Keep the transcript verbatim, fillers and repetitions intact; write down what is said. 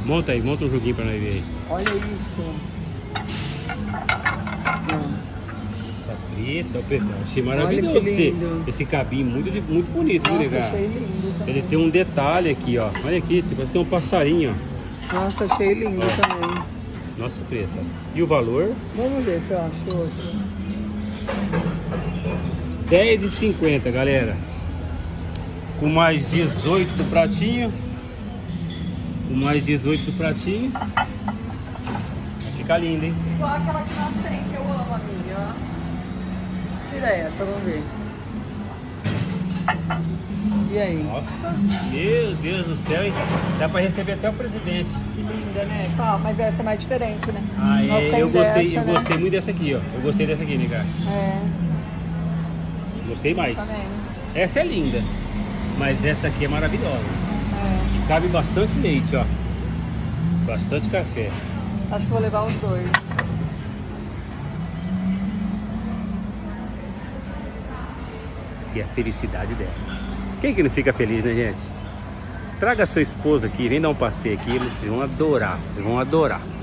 Monta aí, monta um joguinho pra nós ver aí. Olha isso. Essa preta, ó, preta. Achei maravilhoso esse, esse cabinho, muito, muito bonito, Nossa, viu, legal? achei lindo também. Ele tem um detalhe aqui, ó. Olha aqui, tipo assim, um passarinho, ó. Nossa, achei lindo Ó. também. Nossa, preta. E o valor? Vamos ver se eu acho outro. dez reais e cinquenta, galera. Com mais dezoito pratinho. Com mais dezoito pratinho. Vai ficar lindo, hein? Só aquela que nós tem, que eu amo, amiga, ó. Tira essa, vamos ver. E aí? Nossa, meu Deus do céu, hein? Dá pra receber até o presidente. Que linda, né? Tá, mas essa é mais diferente, né? Ah, Nós é, tem eu gostei, dessa, eu né? gostei muito dessa aqui, ó. Eu gostei dessa aqui, nega. É, Gostei mais. também. Essa é linda, mas essa aqui é maravilhosa. É. Cabe bastante leite, ó. Bastante café. Acho que vou levar os dois. E a felicidade dela. Quem que não fica feliz, né, gente? Traga a sua esposa aqui, vem dar um passeio aqui, eles vão adorar, vocês vão adorar.